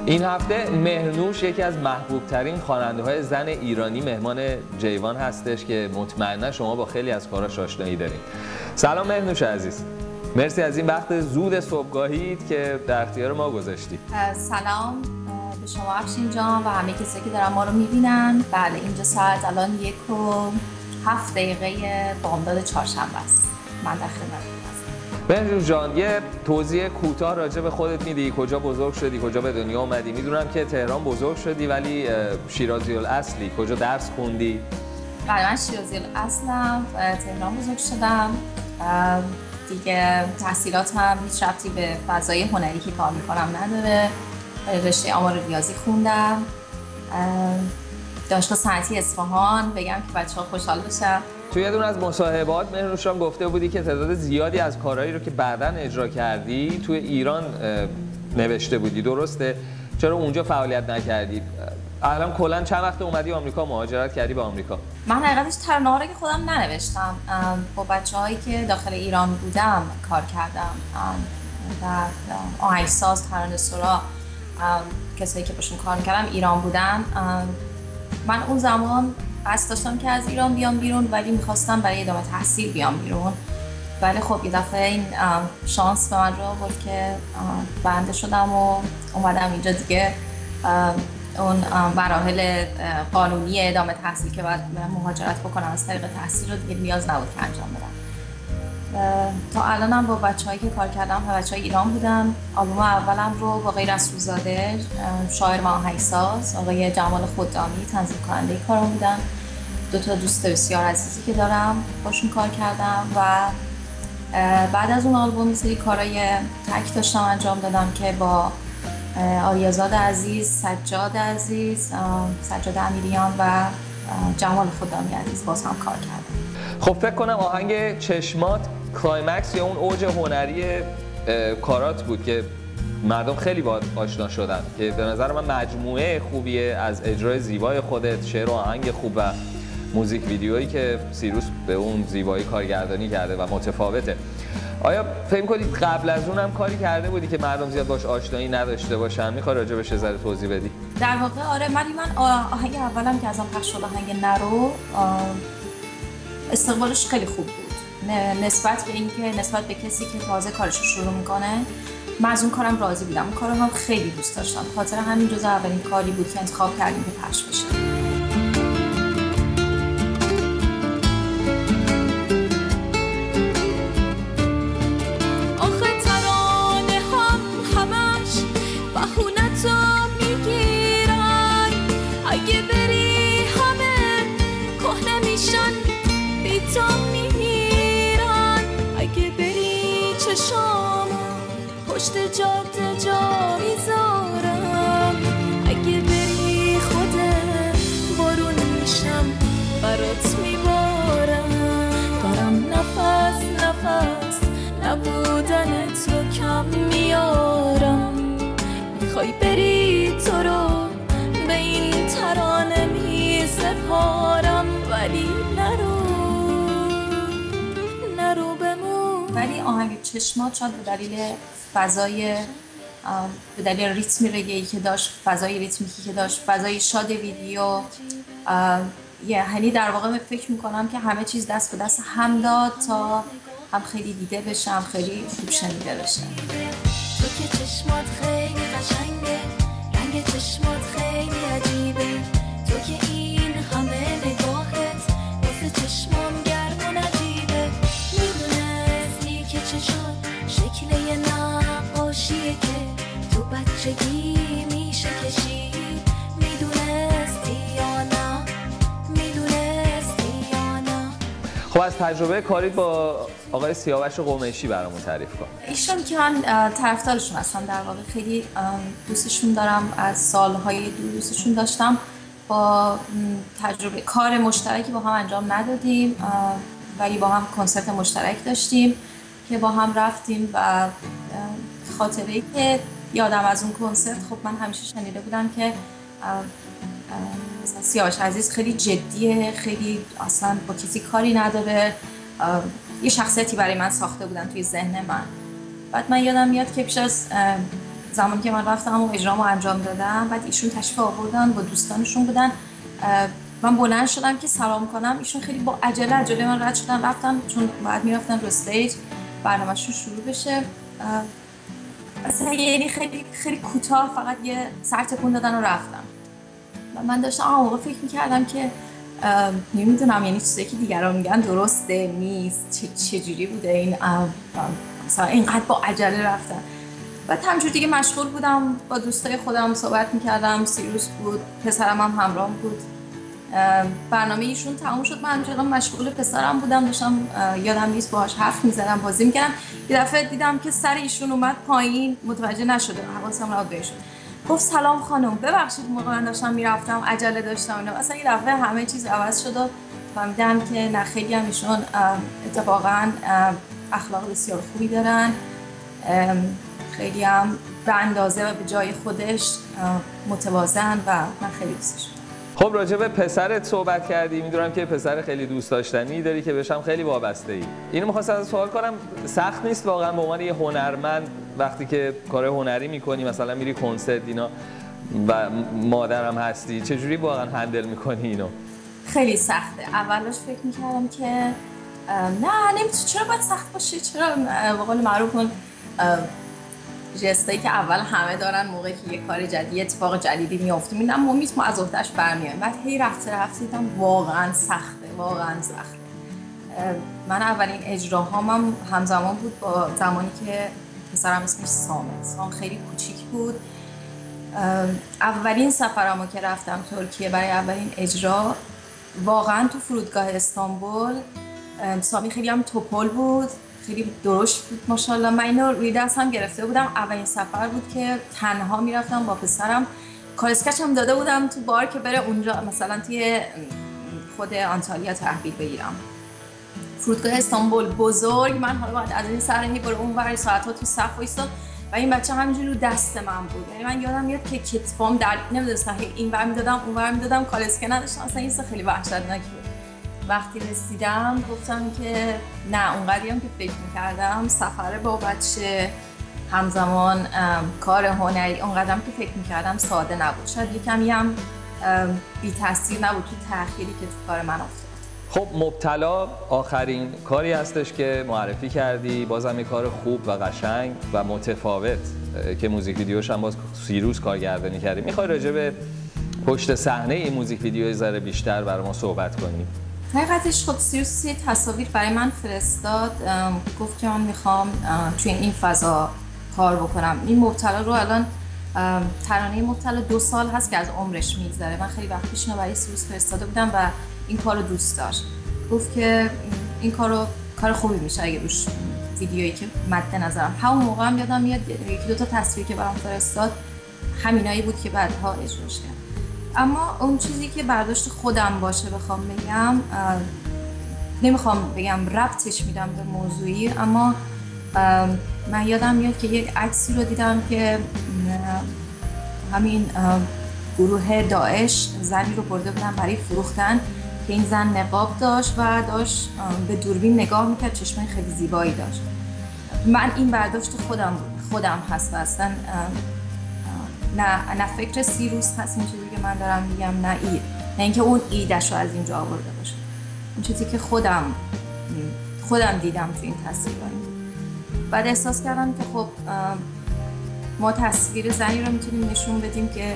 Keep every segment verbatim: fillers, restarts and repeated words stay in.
این هفته مهرنوش یکی از محبوب ترین خواننده های زن ایرانی مهمان جیوان هستش که مطمئنا شما با خیلی از کاراش آشنایی دارید. سلام مهرنوش عزیز، مرسی از این وقت زود صبحگاهیت که در اختیار ما گذاشتی. سلام به شما افشین جان و همه کسایی که دارن ما رو میبینن. بله اینجا ساعت الان یک و هفت دقیقه بامداد چهارشنبه است. من در خدمتتون مهرنوش جان، یه توضیح کوتاه راجع به خودت میدی؟ کجا بزرگ شدی؟ کجا به دنیا اومدی؟ میدونم که تهران بزرگ شدی ولی شیرازی الاصلی. کجا درس خوندی؟ بله من شیرازی الاصلم، تهران بزرگ شدم. دیگه تحصیلاتم هیچ ربطی به فضای هنری که کار میکنم نداره. رشته آمار ریاضی خوندم. دانشگاه صنعتی اصفهان. بگم که بچه‌ها خوشحال بشن. توی یه دونه از مصاحبات مهرنوش جان گفته بودی که تعداد زیادی از کارهایی رو که بعداً اجرا کردی توی ایران نوشته بودی، درسته؟ چرا اونجا فعالیت نکردی؟ الان کلاً چند وقت اومدی آمریکا، مهاجرت کردی به آمریکا؟ من حقیقتش ترانه‌ها رو که خودم ننوشتم، با بچه‌هایی که داخل ایران بودم کار کردم و آهنگساز، ترانه‌سرا، کسایی که باشون کار می‌کردم ایران بودن. من اون زمان قصد داشتم که از ایران بیام بیرون ولی میخواستم برای ادامه تحصیل بیام بیرون، ولی خب یه دفعه این شانس به من رو آورد که برنده شدم و اومدم اینجا. دیگه اون مراحل قانونی ادامه تحصیل که باید مهاجرت بکنم از طریق تحصیل رو دیگه نیاز نبود که انجام بدم. تا الانم با بچه‌هایی که کار کردم و بچه‌های ایران بودن. آلبوم اولم رو با غیر از روزاده، شاعر و آهنگساز، آقای جمال خدامی تنظیم کننده کارم بودن. دو تا دوست بسیار عزیزی که دارم باشون کار کردم و بعد از اون آلبوم سری کارهای تک داشتم انجام دادم که با آریازاد عزیز، سجاد عزیز، سجاد امیریان و جمال خدامی عزیز باز هم کار کردم. خب فکر کنم آهنگ چشمات کلایمکس یا اون اوج هنری کارات بود که مردم خیلی باهات آشنا شدن، که به نظر من مجموعه خوبیه از اجرای زیبای خودت، شعر و آهنگ خوب و موزیک ویدیویی که سیروس به اون زیبایی کارگردانی کرده و متفاوته. آیا فکر کنید قبل از اون هم کاری کرده بودی که مردم زیاد باش آشنایی نداشته باشن؟ میخوای راجع بهش یه ذره توضیح بدی؟ در واقع آره، من من آهنگ اولم که ازم پخش شد، آهنگ نرو، استقبالش خیلی خوب بود نسبت به اینکه نسبت به کسی که تازه کارش رو شروع میکنه. من از اون کارم راضی بودم، اون کارو هم خیلی دوست داشتم، خاطر همین جزء اولین کاری بود که انتخاب کردیم که پخش بشه. پشت جاده جا میذارم، اگه بری خودم بارون میشم برات میبارم. دارم نفس نفس نبودن تو کم میارم، میخوای بری تو رو به این ترانه میسپارم، ولی نرو نرو بمون. ولی آهنگ چشمات شاید به دلیل فضای به دلیل ریتم رگه‌ای که داشت، فضای ریتمیکی که داشت، فضای شاد ویدیو، یعنی در واقع من فکر میکنم که همه چیز دست به دست هم داد تا هم خیلی دیده بشه، هم خیلی خوب شنیده بشه. تو که چشمات خیلی قشنگه، رنگ چشمات خیلی عجیبه، تو که این همه نگاهت واسه چشمام گرم و نجیبه. میدونستی که چشمات شکل یه نقاشیه که تو بچگی میشه کشید، میدونستی یا نه، میدونستی یا نه. خب از تجربه کاریت با آقای سیاوش قمیشی برامون تعریف کن. ایشون که من طرفدارشون هستم، در واقع خیلی دوستشون دارم، از سالهای دور دوستشون داشتم. با تجربه کار مشترکی با هم انجام ندادیم ولی با هم کنسرت مشترک داشتیم که با هم رفتیم و خاطره‌ای که یادم از اون کنسرت، خب من همیشه شنیده بودم که مثلا سیاوش عزیز خیلی جدیه، خیلی اصلا با کسی کاری نداره، یه شخصیتی برای من ساخته بودن توی ذهن من. بعد من یادم میاد که پیش از زمانی که من رفتم و اجرامو انجام دادم، بعد ایشون تشریف آوردن با دوستانشون بودن، من بلند شدم که سلام کنم، ایشون خیلی با عجله عجله من رد شدن رفتن، چون بعد میرفتن رو استیج برنامه‌شون شروع بشه. اصلا یعنی خیلی خیلی کوتاه فقط یه سر تکون دادن و رفتن. و من داشتم اون موقع فکر می‌کردم که نمیدونم یعنی چیزی که دیگران میگن درسته نیست، چه چجوری بوده این مثلا اینقدر با عجله رفتن. بعد همجور دیگه مشغول بودم با دوستای خودم صحبت میکردم، سیروس بود، پسرم هم همراهم بود. برنامه ایشون تموم شد، من همچنان مشغول پسرم بودم، داشتم یادم نیست باهاش حرف میزدم، بازی میکردم. یه دفعه دیدم که سر ایشون اومد پایین، متوجه نشده، حواسم نبود بهشون. گفت سلام خانم، ببخشید موقع من داشتم میرفتم عجله داشتم اینا. اصلا یه دفعه همه چیز عوض شد و فهمیدم که نه خیلی هم ایشون اتفاقا اخلاق بسیار خوبی دارن، خیلی هم به اندازه و به جای خودش متوازن و من خیلی دوستش دارم. خب راجع به پسرت صحبت کردی، میدونم که پسر خیلی دوست داشتنی داری که بهش هم خیلی وابسته ای. اینو می‌خواستم از سوال کنم، سخت نیست واقعا به عنوان یه هنرمند وقتی که کار هنری می‌کنی، مثلا میری کنسرت اینا و مادرم هستی، چجوری واقعا هندل می‌کنی اینو؟ خیلی سخته. اولش فکر می‌کردم که نه نمی‌تونی، چرا باید سخت باشه، چرا به قول معروف اون جستایی که اول همه دارن موقعی که یه کار جدید، اتفاق جدیدی میفته، میبینم ما میتونم از افتش برمیایم. بعد هی رفته رفته دیدم واقعا سخته، واقعا سخته. من اولین اجراهام هم همزمان بود با زمانی که پسرم اسمش سامه، سام خیلی کوچیک بود. اولین سفرمو که رفتم ترکیه برای اولین اجرا، واقعا تو فرودگاه استانبول، سامی خیلی هم توپل بود، خیلی درشت بود ماشاءالله. من اینو روی دست هم گرفته بودم، اولین سفر بود که تنها میرفتم با پسرم. کار اسکچ هم داده بودم تو بار که بره اونجا مثلا توی خود آنتالیا تحویل بگیرم. فرودگاه استانبول بزرگ، من حالا باید از این سر هی برو اون ور ساعت‌ها تو صف وایساد و این بچه همینجوری رو دست من بود. یعنی من یادم میاد که کتفام در نمیدونستم هی این ور میدادم اون ور میدادم، کار اسکچ نداشتم، اصلا این خیلی وحشتناک بود. وقتی رسیدم گفتم که نه اونقدری هم که فکر میکردم، سفر با بچه همزمان کار هنری اونقدرم که فکر میکردم ساده نبود، شاید یکمی هم بی تاثیر نبود تو تأخیری که تو کار من افتاد. خب مبتلا آخرین کاری هستش که معرفی کردی، بازم یه کار خوب و قشنگ و متفاوت که موزیک ویدیوش هم باز سیروس کارگردانی کردی. میخوای راجع به پشت صحنه این موزیک ویدیو ذره بیشتر برای ما صحبت کنی؟ حقیقتش خب سیروس یه تصاویر برای من فرستاد، گفت که من میخوام توی این فضا کار بکنم. این مبتلا رو الان ترانه مبتلا دو سال هست که از عمرش میگذره. من خیلی وقت پیش اینو برای سیروس فرستاده بودم و این کار رو دوست داشت. گفت که این کار رو کار خوبی میشه اگه روش ویدیویی که مد نظرم. همون موقع هم یادم میاد یکی دو تا تصویر که برام فرستاد همینایی بود که بعدها اجراش کردم. اما اون چیزی که برداشت خودم باشه بخوام بگم، نمیخوام بگم ربطش میدم به موضوعی، اما من یادم میاد که یک عکسی رو دیدم که همین گروه داعش زنی رو برده بودن برای فروختن که این زن نقاب داشت و داشت به دوربین نگاه میکرد، چشمای خیلی زیبایی داشت. من این برداشت خودم خودم هست و اصلا نه نه فکر سیروس هست این چیزی که من دارم میگم، نه ای نه اینکه اون ایده‌شو از اینجا آورده باشه. اون چیزی که خودم خودم دیدم تو این تصویرها. بعد احساس کردم که خب ما تصویر زنی رو میتونیم نشون بدیم که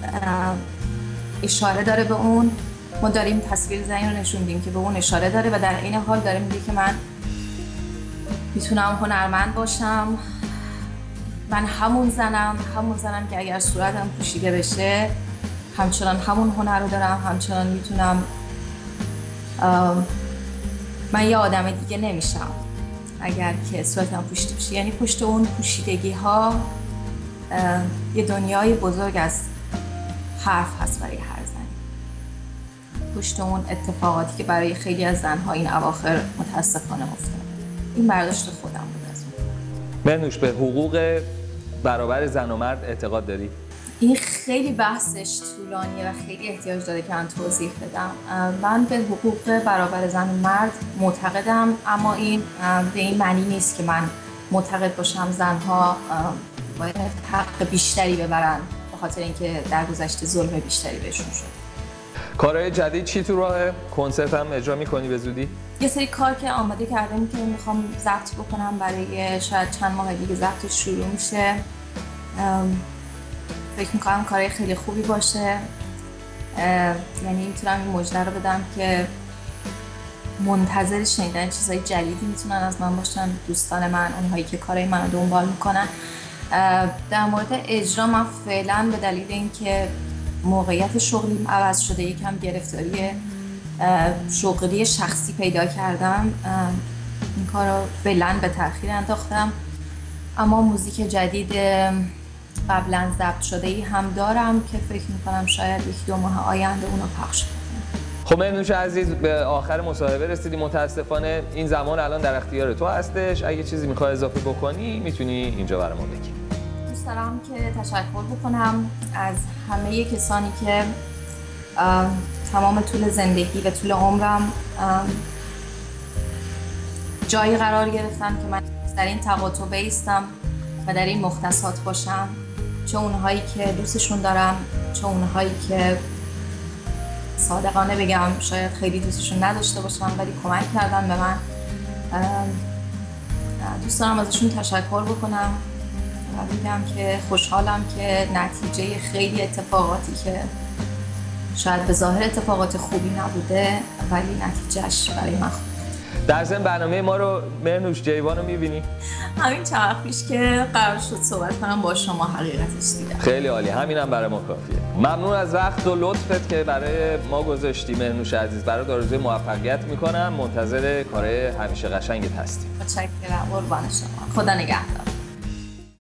اشاره داره به اون، ما داریم تصویر زنی رو نشون بدیم که به اون اشاره داره و در این حال داره میگه که من میتونم هنرمند باشم، من همون زنم همون زنم که اگر صورتم پوشیده بشه همچنان همون هنر رو دارم، همچنان میتونم، من یه آدم دیگه نمیشم اگر که صورتم پوشیده بشه. یعنی پشت اون پوشیدگی ها یه دنیای بزرگ از حرف هست برای هر زنی، پشت اون اتفاقاتی که برای خیلی از زنها این اواخر متاسفانه افتاد. این برداشت خودم بود از اون. بنوش، به حقوق برابر زن و مرد اعتقاد داری؟ این خیلی بحثش طولانیه و خیلی احتیاج داره که من توضیح بدم. من به حقوق برابر زن و مرد معتقدم، اما این به این معنی نیست که من معتقد باشم زنها باید حق بیشتری ببرن به خاطر اینکه در گذشته ظلم بیشتری بهشون شد. کارهای جدید چی تو راهه؟ کنسرت هم اجرا می‌کنی به زودی؟ یه سری کار که آماده کردم که میخوام ضبط بکنم برای شاید چند ماه دیگه ضبطش شروع میشه. فکر میکنم کارهای خیلی خوبی باشه. یعنی میتونم این مژده رو بدم که منتظر شنیدن چیزهای جدیدی میتونن از من باشن، دوستان من، اونهایی که کارهای منو دنبال میکنن. در مورد اجرا من فعلا به دلیل اینکه موقعیت شغلیم عوض شده یکم گرفتاری شغلی شخصی پیدا کردم، این کار رو فعلا به تأخیر انداختم. اما موزیک جدید قبلا ضبط شده ای هم دارم که فکر میکنم شاید یک دو ماه آینده اونو پخش کنم. خب مهرنوش عزیز، به آخر مصاحبه رسیدیم. متاسفانه این زمان الان در اختیار تو هستش. اگه چیزی میخوای اضافه بکنی میتونی اینجا برامون بگی. دوست دارم که تشکر بکنم از همه کسانی که تمام طول زندگی و طول عمرم جایی قرار گرفتن که من در این تقاطع بایستم و در این مختصات باشم، چه اونهایی که دوستشون دارم، چه اونهایی که صادقانه بگم شاید خیلی دوستشون نداشته باشم ولی کمک کردن به من. دوست دارم ازشون تشکر بکنم و بگم که خوشحالم که نتیجه خیلی اتفاقاتی که شاید به ظاهر اتفاقات خوبی نبوده ولی نتیجهش برای من خوب. در ضمن برنامه ما رو مهرنوش جیوان رو می‌بینی؟ همین چند وقت پیش که قرار شد صحبت کنم با شما حقیقتش دیدم. خیلی عالی، همینم برای ما کافیه. ممنون از وقت و لطفت که برای ما گذاشتی مهرنوش عزیز. برات آرزوی موفقیت میکنم. منتظر کارهای همیشه قشنگت هستیم. متشکرم، قربان شما. خدا نگهدار.